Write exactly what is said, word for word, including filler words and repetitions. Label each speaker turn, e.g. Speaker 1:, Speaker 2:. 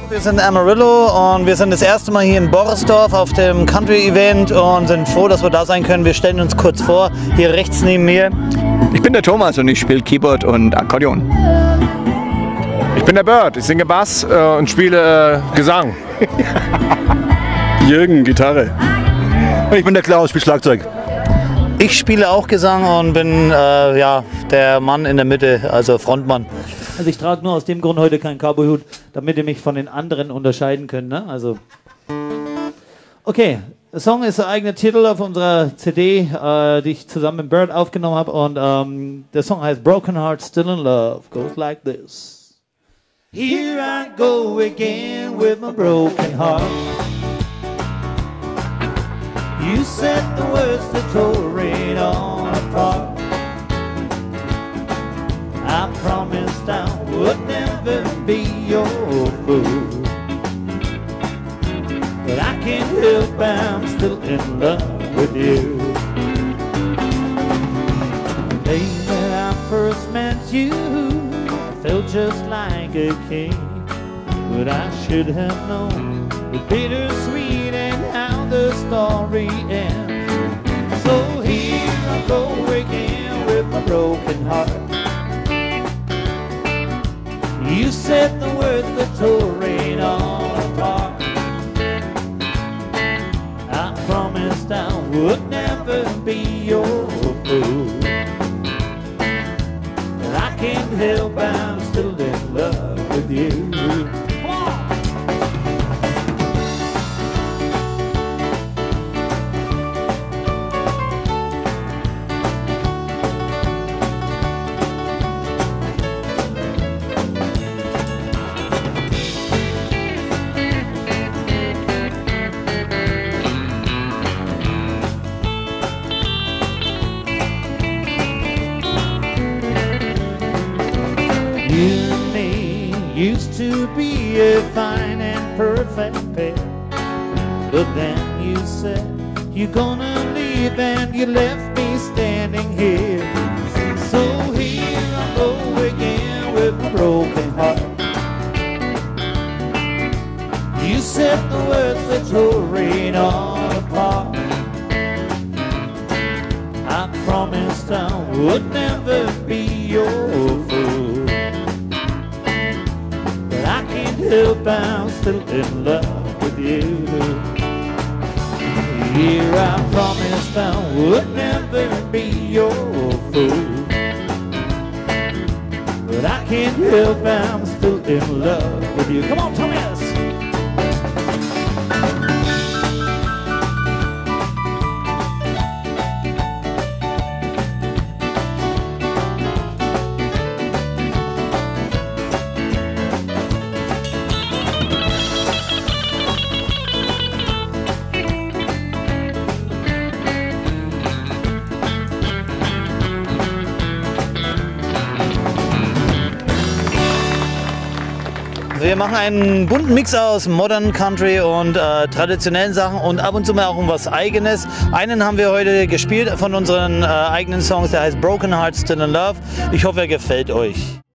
Speaker 1: Wir sind Amarillo und wir sind das erste Mal hier in Borisdorf auf dem Country-Event und sind froh, dass wir da sein können. Wir stellen uns kurz vor, hier rechts neben mir.
Speaker 2: Ich bin der Thomas und ich spiele Keyboard und Akkordeon.
Speaker 3: Ich bin der Bird, ich singe Bass äh, und spiele äh, Gesang.
Speaker 4: Jürgen, Gitarre.
Speaker 5: Und ich bin der Klaus, ich spiele Schlagzeug.
Speaker 1: Ich spiele auch Gesang und bin äh, ja, der Mann in der Mitte, also Frontmann.
Speaker 6: Also ich trage nur aus dem Grund heute keinen Cowboy-Hut, damit ihr mich von den anderen unterscheiden könnt. Ne? Also okay, der Song ist der eigene Titel auf unserer C D, äh, die ich zusammen mit Bird aufgenommen habe. Und ähm, der Song heißt Broken Heart Still in Love. Goes like this. Here I go again with my broken heart. You said the words that tore it all apart. I promised I would never be your fool, but I can't help, I'm still in love with you. The day that I first met you, I felt just like a king, but I should have known the bittersweet and how the story ends. So here I go again with my broken heart. You said the words that tore it all apart. I promised I would never be your fool, but I can't help, I'm still in love with you. Come on! You and me used to be a fine and perfect pair, but then you said you're gonna leave and you left me standing here. So here I go again with my broken heart. You said the words that tore it all apart. I promised I would never be your fool, I can't help, I'm still in love with you. Here I promised I would never be your fool, but I can't help, I'm still in love with you. Come on, Thomas!
Speaker 1: Wir machen einen bunten Mix aus Modern Country und äh, traditionellen Sachen und ab und zu mal auch was Eigenes. Einen haben wir heute gespielt von unseren äh, eigenen Songs, der heißt Broken Heart Still in Love. Ich hoffe, er gefällt euch.